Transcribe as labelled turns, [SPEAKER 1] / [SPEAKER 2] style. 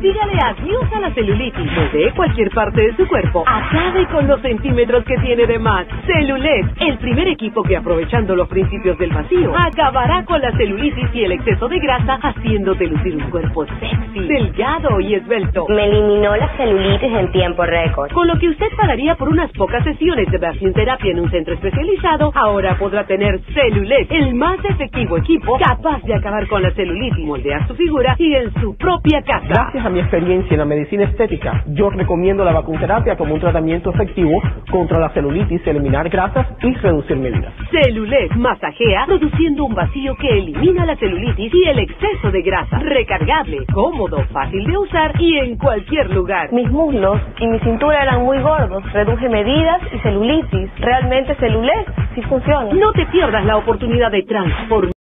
[SPEAKER 1] Dígale adiós a la celulitis desde cualquier parte de su cuerpo. Acabe con los centímetros que tiene de más. Celulez, el primer equipo que, aprovechando los principios del vacío, acabará con la celulitis y el exceso de grasa, haciéndote lucir un cuerpo sexy, delgado y esbelto.
[SPEAKER 2] Me eliminó la celulitis en tiempo récord.
[SPEAKER 1] Con lo que usted pagaría por unas pocas sesiones de vacuumterapia en un centro especializado, ahora podrá tener Celulez, el más efectivo equipo capaz de acabar con la celulitis, moldear su figura y en su propia casa.
[SPEAKER 3] Gracias a mi experiencia en la medicina estética, yo recomiendo la vacuumterapia como un tratamiento efectivo contra la celulitis, eliminar grasas y reducir medidas.
[SPEAKER 1] Celulez masajea, produciendo un vacío que elimina la celulitis y el exceso de grasa. Recargable, cómodo, fácil de usar y en cualquier lugar.
[SPEAKER 2] Mis muslos y mi cintura eran muy gordos. Reduje medidas y celulitis. Realmente Celulez sí funciona.
[SPEAKER 1] No te pierdas la oportunidad de transformar